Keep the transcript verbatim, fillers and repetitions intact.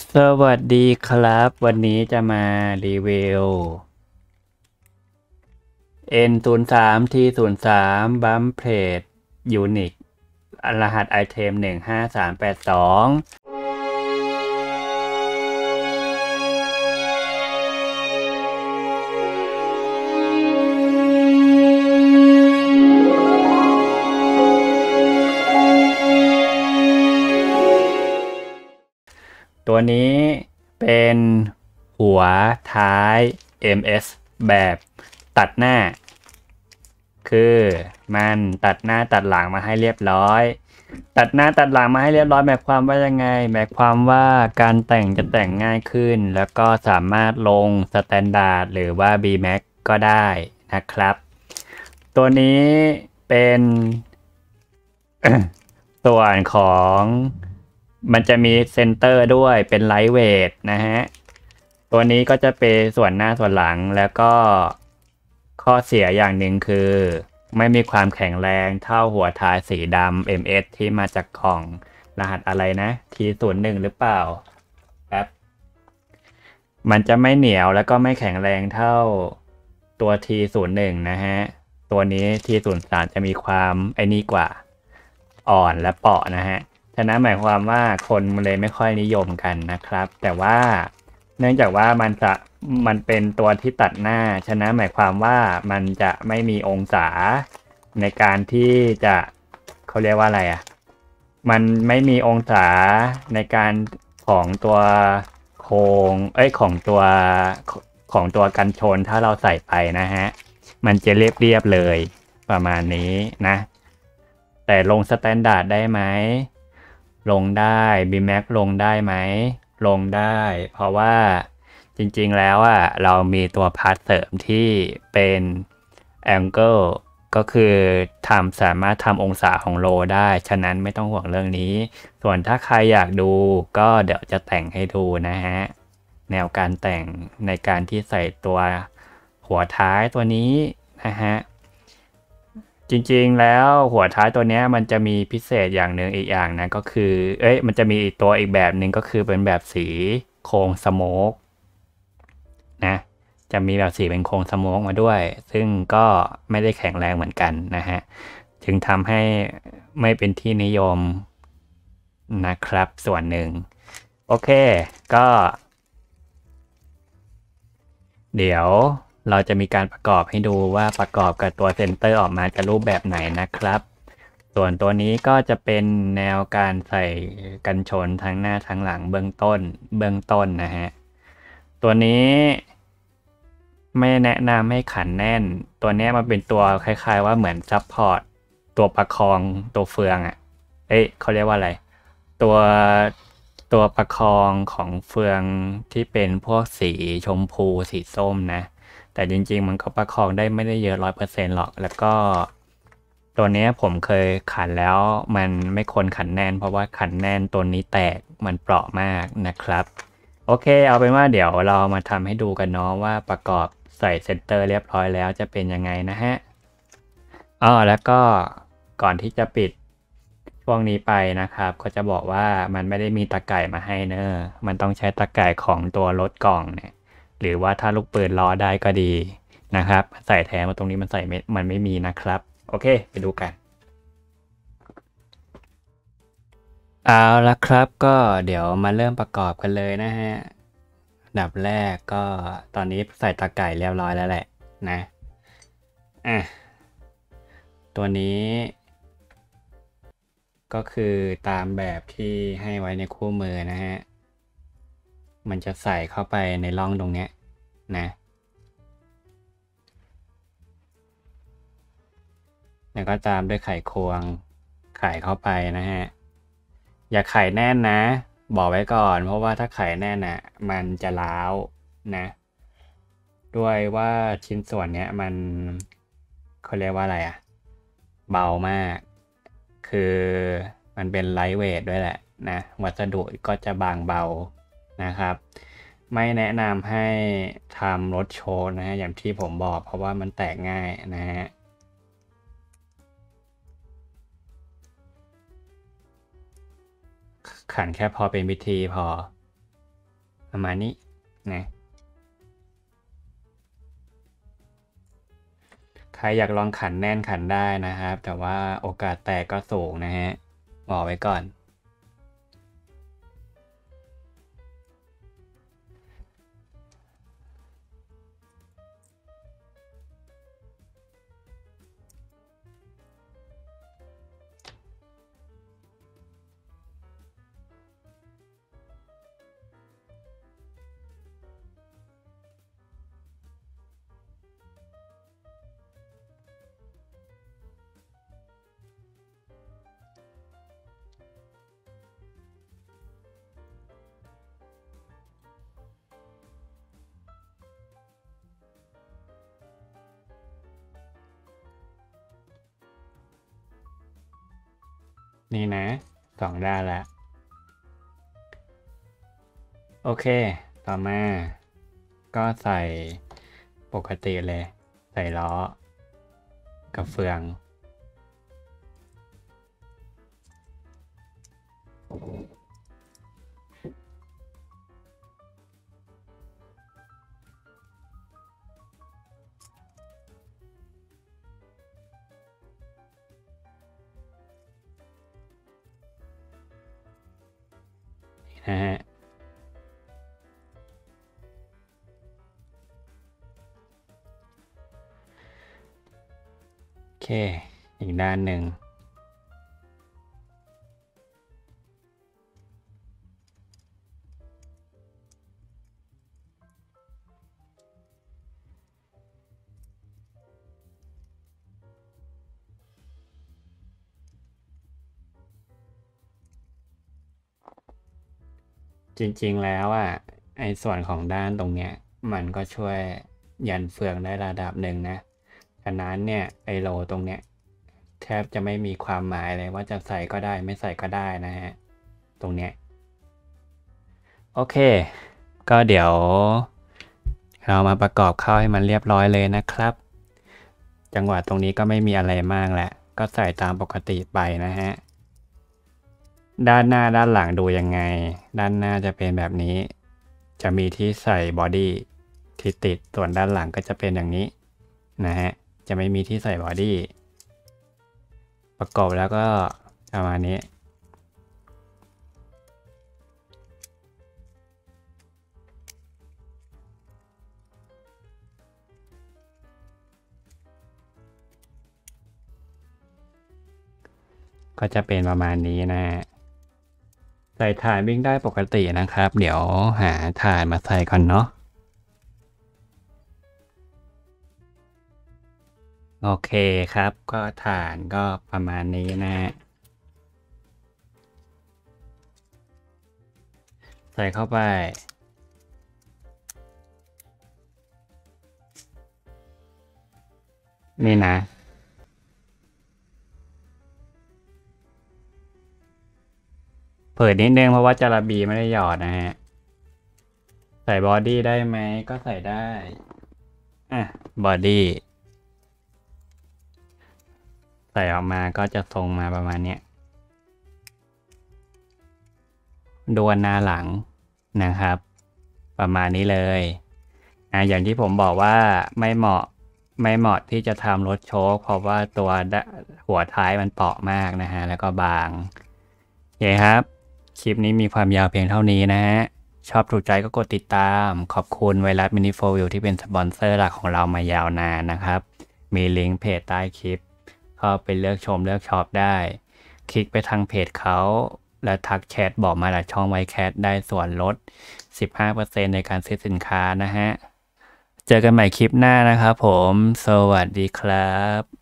สวัสดีครับวันนี้จะมารีวิว เอ็น ศูนย์ สาม ที ศูนย์ สาม Bump Plate Unix รหัสไอเทมหนึ่งห้าสามแปดสองตัวนี้เป็นหัวท้าย เอ็ม เอส แบบตัดหน้าคือมันตัดหน้าตัดหลังมาให้เรียบร้อยตัดหน้าตัดหลังมาให้เรียบร้อยหมายความว่ายังไงหมายความว่าการแต่งจะแต่งง่ายขึ้นแล้วก็สามารถลงสแตนดาร์ดหรือว่า บี แม็ก ก็ได้นะครับตัวนี้เป็น ส่วนของมันจะมีเซนเตอร์ด้วยเป็นไลท์เวทนะฮะตัวนี้ก็จะเป็นส่วนหน้าส่วนหลังแล้วก็ข้อเสียอย่างหนึ่งคือไม่มีความแข็งแรงเท่าหัวท้ายสีดำ เอ็ม เอส ที่มาจากกล่องรหัสอะไรนะ ที ศูนย์ หนึ่ง หรือเปล่าครับมันจะไม่เหนียวแล้วก็ไม่แข็งแรงเท่าตัว ที ศูนย์ หนึ่ง นะฮะตัวนี้ ที ศูนย์ สาม จะมีความไอ้นี่กว่าอ่อนและเปราะนะฮะฉะนั้นหมายความว่าคนเลยไม่ค่อยนิยมกันนะครับแต่ว่าเนื่องจากว่ามันจะมันเป็นตัวที่ตัดหน้าฉะนั้นหมายความว่ามันจะไม่มีองศาในการที่จะเขาเรียกว่าอะไรอ่ะมันไม่มีองศาในการของตัวโครงเอ้ยของตัวของตัวกันชนถ้าเราใส่ไปนะฮะมันจะเรียบๆเลยประมาณนี้นะแต่ลงสแตนดาร์ดได้ไหมลงได้ บี แม็ก ลงได้ไหมลงได้เพราะว่าจริงๆแล้วอ่ะเรามีตัวพาร์ทเสริมที่เป็น Angle ก็คือทำสามารถทำองศาของโลได้ฉะนั้นไม่ต้องห่วงเรื่องนี้ส่วนถ้าใครอยากดูก็เดี๋ยวจะแต่งให้ดูนะฮะแนวการแต่งในการที่ใส่ตัวหัวท้ายตัวนี้นะฮะจริงๆแล้วหัวท้ายตัวนี้มันจะมีพิเศษอย่างหนึ่งอีกอย่างนะก็คือเอ้ยมันจะมีอีกตัวอีกแบบหนึ่งก็คือเป็นแบบสีโครงสโมกนะจะมีแบบสีเป็นโครงสโมกมาด้วยซึ่งก็ไม่ได้แข็งแรงเหมือนกันนะฮะจึงทำให้ไม่เป็นที่นิยมนะครับส่วนหนึ่งโอเคก็เดี๋ยวเราจะมีการประกอบให้ดูว่าประกอบกับตัวเซนเตอร์ออกมาจะรูปแบบไหนนะครับส่วนตัวนี้ก็จะเป็นแนวการใส่กันชนทั้งหน้าทั้งหลังเบื้องต้นเบื้องต้นนะฮะตัวนี้ไม่แนะนำให้ขันแน่นตัวนี้มันเป็นตัวคล้ายๆว่าเหมือนซับพอร์ตตัวประคองตัวเฟืองอ่ะเอ้ยเขาเรียกว่าอะไรตัวตัวประคองของเฟืองที่เป็นพวกสีชมพูสีส้มนะแต่จริงๆมันก็ประคองได้ไม่ได้เยอะร้อยเปอร์เซ็นต์หรอกแล้วก็ตัวนี้ผมเคยขันแล้วมันไม่ควรขันแน่นเพราะว่าขันแน่นตัวนี้แตกมันเปราะมากนะครับโอเคเอาเป็นว่าเดี๋ยวเรามาทำให้ดูกันเนาะว่าประกอบใส่เซนเตอร์เรียบร้อยแล้วจะเป็นยังไงนะฮะอ๋อแล้วก็ก่อนที่จะปิดช่วงนี้ไปนะครับก็จะบอกว่ามันไม่ได้มีตะข่ายมาให้เนอะมันต้องใช้ตะข่ายของตัวรถกล่องเนี่ยหรือว่าถ้าลูกปืนล้อได้ก็ดีนะครับใส่แทนมาตรงนี้มันใส่ไม่มันไม่มีนะครับโอเคไปดูกันเอาละครับก็เดี๋ยวมาเริ่มประกอบกันเลยนะฮะอันดับแรกก็ตอนนี้ใส่ตะข่ายเรียบร้อยแล้วแหละนะอ่ะตัวนี้ก็คือตามแบบที่ให้ไว้ในคู่มือนะฮะมันจะใส่เข้าไปในร่องตรงนี้นะแล้วก็ตามด้วยไขควงไขเข้าไปนะฮะอย่าไขแน่นนะบอกไว้ก่อนเพราะว่าถ้าไขแน่นน่ะมันจะร้าวนะด้วยว่าชิ้นส่วนเนี้ยมันเขาเรียกว่าอะไรอะเบามากคือมันเป็นไลท์เวทด้วยแหละนะวัสดุก็จะบางเบานะครับไม่แนะนำให้ทำรถโชว์นะฮะอย่างที่ผมบอกเพราะว่ามันแตกง่ายนะฮะขันแค่พอเป็นพิธีพอประมาณนี้นะใครอยากลองขันแน่นขันได้นะครับแต่ว่าโอกาสแตกก็สูงนะฮะบอกไว้ก่อนนี่นะสองด้านแล้วโอเคต่อมาก็ใส่ปกติเลยใส่ล้อกับเฟืองนะฮะโอเคอีกด้านหนึ่งจริงๆแล้วอ่ะไอ้ส่วนของด้านตรงเนี้ยมันก็ช่วยยันเฟืองได้ระดับหนึ่งนะฉะนั้นเนี่ยไอ้โลตรงเนี้ยแทบจะไม่มีความหมายเลยว่าจะใส่ก็ได้ไม่ใส่ก็ได้นะฮะตรงเนี้ยโอเคก็เดี๋ยวเรามาประกอบเข้าให้มันเรียบร้อยเลยนะครับจังหวะตรงนี้ก็ไม่มีอะไรมากแหละก็ใส่ตามปกติไปนะฮะด้านหน้าด้านหลังดูยังไงด้านหน้าจะเป็นแบบนี้จะมีที่ใส่บอดี้ที่ติดส่วนด้านหลังก็จะเป็นอย่างนี้นะฮะจะไม่มีที่ใส่บอดี้ประกอบแล้วก็ประมาณนี้ก็จะเป็นประมาณนี้นะฮะใส่ถ่านวิ่งได้ปกตินะครับเดี๋ยวหาถ่านมาใส่ก่อนเนาะโอเคครับก็ถ่านก็ประมาณนี้นะฮะใส่เข้าไปนี่นะเปิดนิดนึงเพราะว่าจาระบีไม่ได้หยอดนะฮะใส่บอดี้ได้ไหมก็ใส่ได้อ่ะบอดี้ใส่ออกมาก็จะทรงมาประมาณนี้ดวนหน้าหลังนะครับประมาณนี้เลยอ่ะอย่างที่ผมบอกว่าไม่เหมาะไม่เหมาะที่จะทำรถโชคเพราะว่าตัวหัวท้ายมันเปราะมากนะฮะแล้วก็บางโอเคครับคลิปนี้มีความยาวเพียงเท่านี้นะฮะชอบถูกใจก็กดติดตามขอบคุณไวรัสมินิโฟวิวที่เป็นสปอนเซอร์หลักของเรามายาวนานนะครับมีลิงก์เพจใต้คลิปเข้าไปเลือกชมเลือกช็อปได้คลิกไปทางเพจเขาและทักแชทบอกมาจากช่องไวแคทได้ส่วนลด สิบห้าเปอร์เซ็นต์ ในการซื้อสินค้านะฮะเจอกันใหม่คลิปหน้านะครับผมสวัสดีครับ